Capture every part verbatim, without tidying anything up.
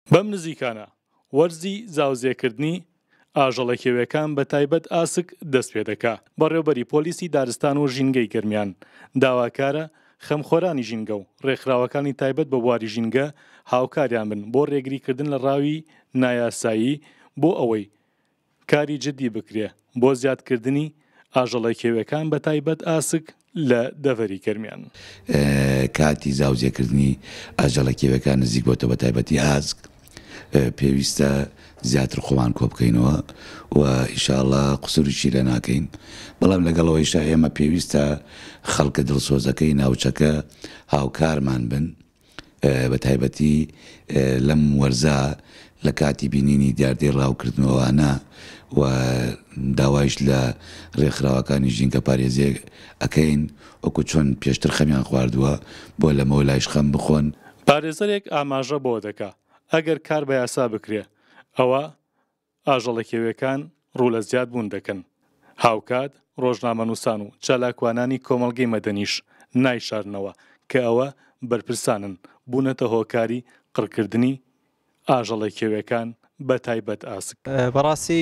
بەم نزیکانە وەرزی زاوزێکردنی ئاژەڵە کێویەکان بە تایبەت ئاسک دەست پێ دەکات. بەڕێوەبەری پۆلیسی دارستان و ژینگەی گرمیان داواکارە خەمخۆرانی ژینگە و ڕێکخراوەکانی تایبەت بە بواری ژینگە هاوکاریان بن بۆ ڕێگریکردن لە ڕاوی نایاسایی بۆ ئەوەی کاری جدی بکرێ بۆ زیادکردنی ئاژەڵە کێویەکان بە تایبەت ئاسک لە دەڤەری گەرمیان. کاتی زاوزێکردنی ئاژەڵە کێویەکان نزیک بۆتە بە تایبەتی ئاسک پێویستە زیاتر خۆمان کۆ بکەینەوە و ئینشاءڵڵا قسووریشی لێ ناکەین، بەڵام لەگەڵەوەیشە ئێمە پێویستە خەڵکە دڵسۆزەکەی ناوچەکە هاوکارمان بن بە تایبەتی لەم وەرزە لە کاتی بینینی دیاردەی ڕاوکردنەوەوانە و داوایش لە ڕێکخراوەکانی ژینگە پارێزێ ئەکەین وەکو چۆن پێشتر خەمیان خواردووە بۆ لەمەوە لایش خەم بخۆن. پارێزەرێک ئاماژە بۆ دەکا ئەگەر کار بە یاسا بکرێ ئەوە ئاژەڵە کێویەکان ڕوو لە زیاد بوون دەکەن. هاوکات ڕۆژنامەنووسان و چالاکوانانی کۆمەڵگەی مەدەنیش نایشارنەوە کە ئەوە بەرپرسانن بوونەتە هۆکاری قڕکردنی ئاژەڵە کێویەکان بە تایبەت ئاسک. بەڕاستی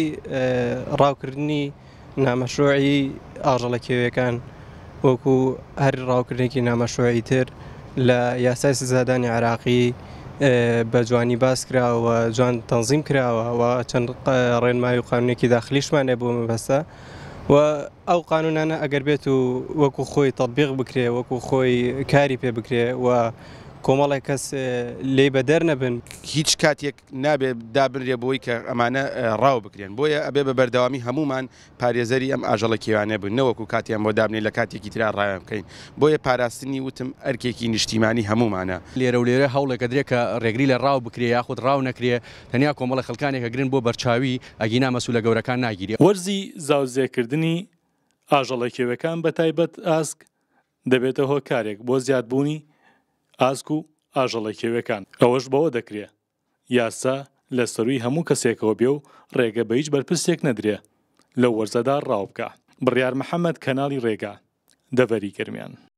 ڕاوکردنی نامەشروعی ئاژەڵە کێویەکان وەکو هەر ڕاوکردنێکی نامەشروعی تر لە یاسای سزادانی عێراقی بە جوانی باس کراوە، جوان تەنزیم کراوە و چەند ڕێنمایی و قانونێکی داخلیشمان هەیە بۆ مەبەستە و ئەو قانونانە ئەگەر بێت و وەکو خۆی تەطبیق بکرێ وەکو خۆی کاری پێ بکرێ و کۆمەڵێک کەس لێ بەدەر نەبن هیچ کاتێک نابێت دابنرێ بۆی کە ئەمانە ڕاو بکرێن، بۆیە ئەبێ بە بەردەوامی هەمومان پارێزەری ئەم ئاژەڵە کێوانە بن نەوەکو کاتیان بۆ دابنێ لە کاتێکی تررا ڕایان بکەین، بۆیە پاراستنی وتم ئەرکێکی نیشتیمانی هەمومانە. لێرە و لێرە هەوڵێکە درێت کە ڕێگری لە ڕاو بکرێ یاخود ڕاو نەکرێ تەنیا کۆمەڵە خەڵکانێکە گرن بۆ بەرچاوی ئەگینا مەسوولە گەورەکان ناگیری. وەرزی زاوزێکردنی ئاژەڵە کێویەکان بە تایبەت ئاسک دەبێتە هۆکارێک بۆ زیادبوونی ئاسک و ئاژەڵە کێویەکان. ئەوەش بەوە دەکرێت یاسا لە سەرووی هەموو کەسێکەوە بێ و ڕێگە بە هیچ بەرپرسێک نەدرێ لەو وەرزەدا ڕاو بکە. بڕیار محەممەد کەناڵی ڕێگا دەڤەری گەرمیان.